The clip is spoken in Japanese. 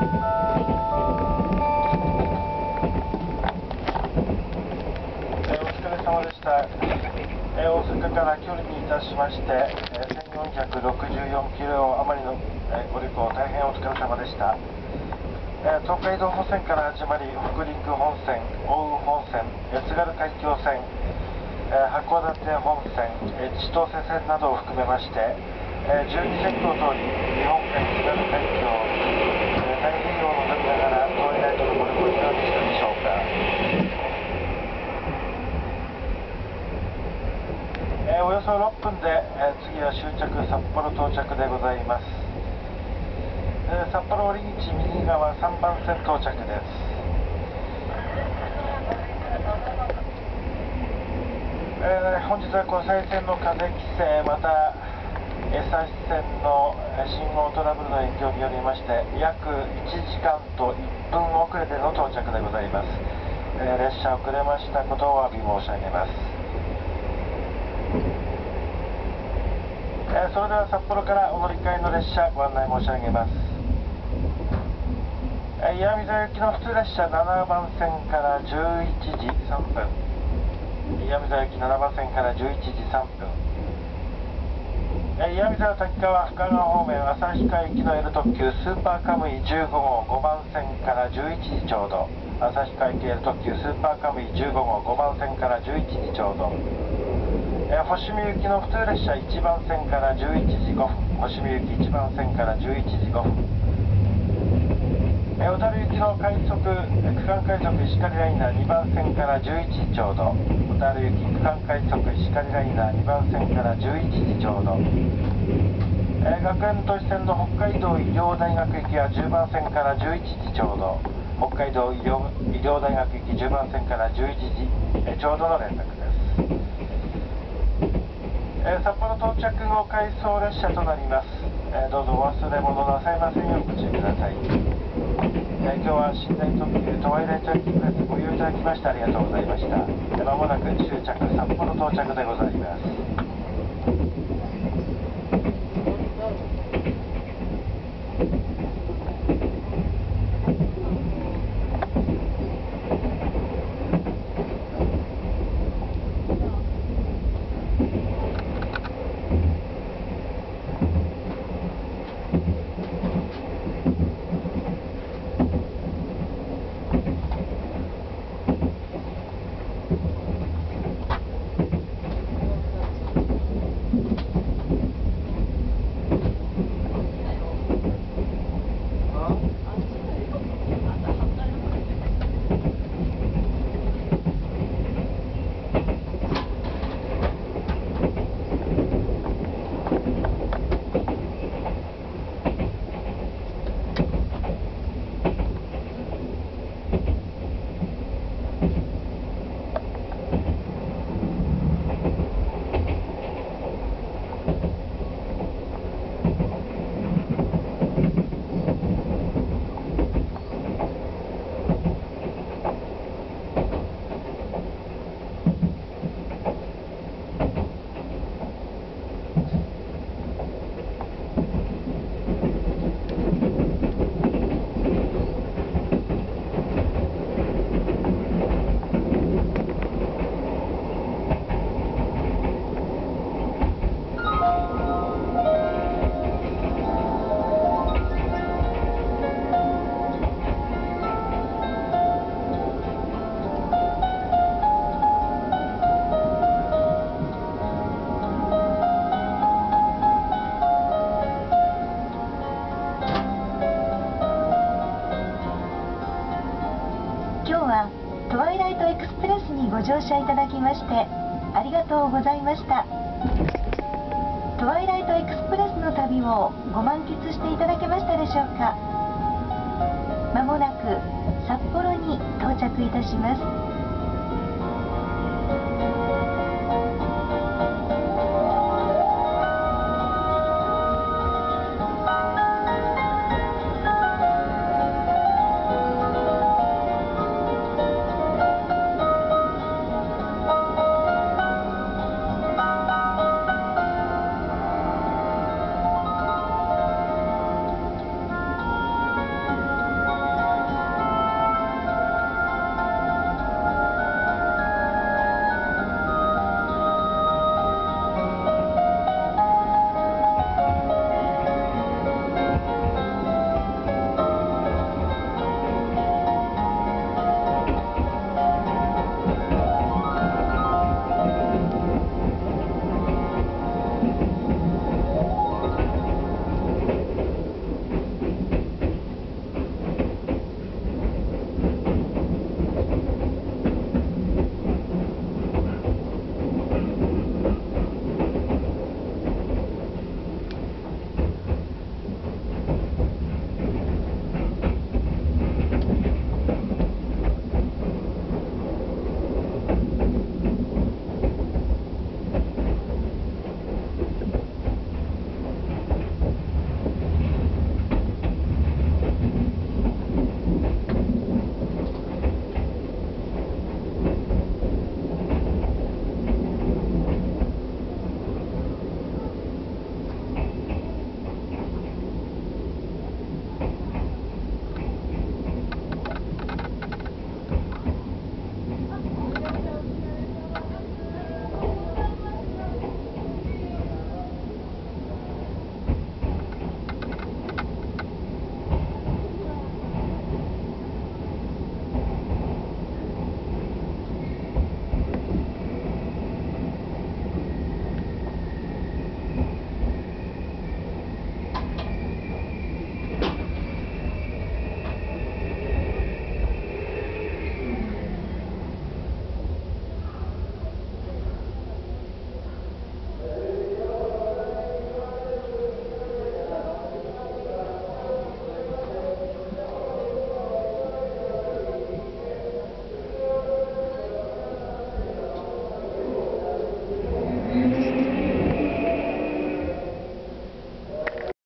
様でした。大阪から距離にいたしまして、1464キロ余りのご旅行、大変お疲れ様でした。東海道本線から始まり、北陸本線、奥羽本線、津軽海峡線、函館本線、千歳線などを含めまして、12線区を通り、日本海、津軽海峡、太平洋を望みながら、トワイライトのご旅行いかがでしたでしょうか。およそ6分で、次は終着札幌到着でございます。札幌折口右側3番線到着です。本日は国際線の風規制、また江差線の信号トラブルの影響によりまして約1時間と1分遅れでの到着でございます。列車遅れましたことをお詫び申し上げます。それでは札幌からお乗り換えの列車ご案内申し上げます。岩見沢行きの普通列車7番線から11時3分、岩見沢行き7番線から11時3分、岩見沢滝川深川方面旭川行きの L 特急スーパーカムイ15号5番線から11時ちょうど、旭川行き L 特急スーパーカムイ15号5番線から11時ちょうど、星見行きの普通列車1番線から11時5分、星見行き1番線から11時5分、小樽行きの快速区間快速石狩ライナー2番線から11時ちょうど、小樽行き区間快速石狩ライナー2番線から11時ちょうど、学園都市線の北海道医療大学行きは10番線から11時ちょうど、北海道医療大学行き10番線から11時ちょうどの連絡です。札幌到着後回送列車となります。どうぞお忘れ物なさいませんようご注意ください。今日は寝台特急トワイライトエクスプレスご利用いただきましてありがとうございました。まもなく終着札幌到着でございます。トワイライトエクスプレスにご乗車いただきましてありがとうございました。トワイライトエクスプレスの旅をご満喫していただけましたでしょうか。まもなく札幌に到着いたします。